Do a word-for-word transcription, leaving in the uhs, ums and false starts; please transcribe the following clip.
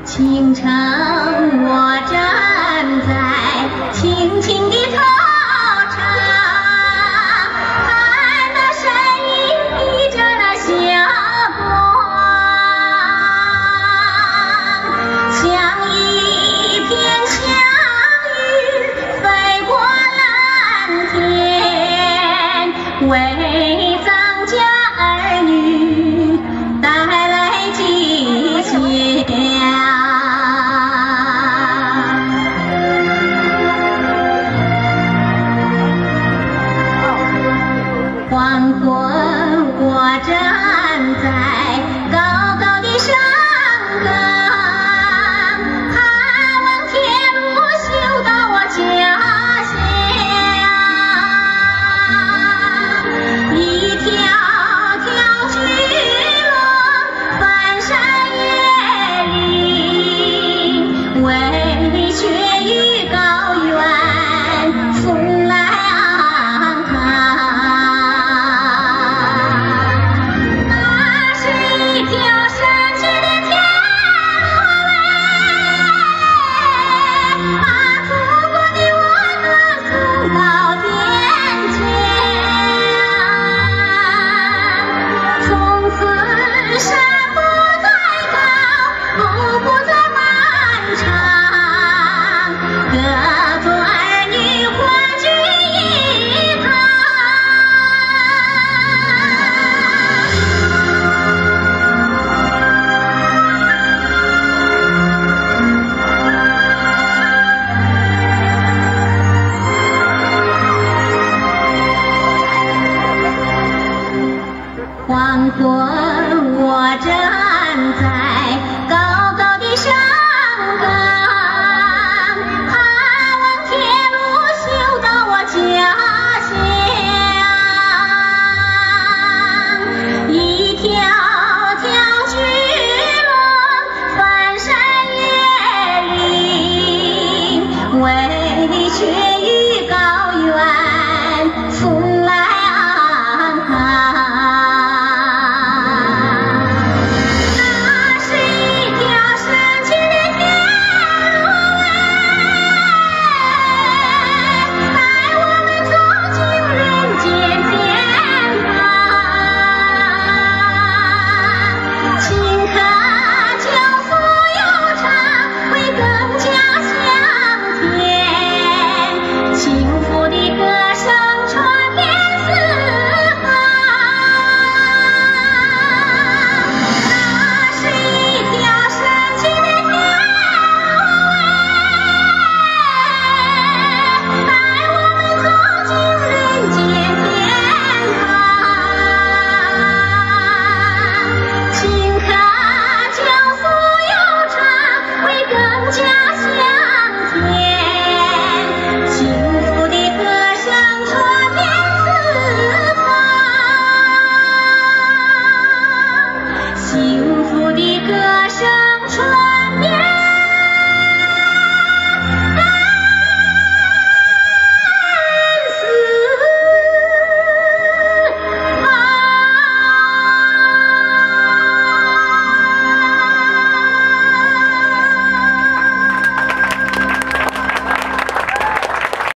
清晨我站在青青的草场，看那山影依着那霞光，像一片祥云飞过蓝天，为藏家儿女带来吉祥。黄昏，我站在高高的山岗，盼望铁路修到我家乡。一条条巨龙翻山越岭，为雪域高原送来安康。黄昏，我站在高高的山岗，盼望铁路修到我家乡。一条条巨龙翻山越岭，为雪域高原送来安康。家。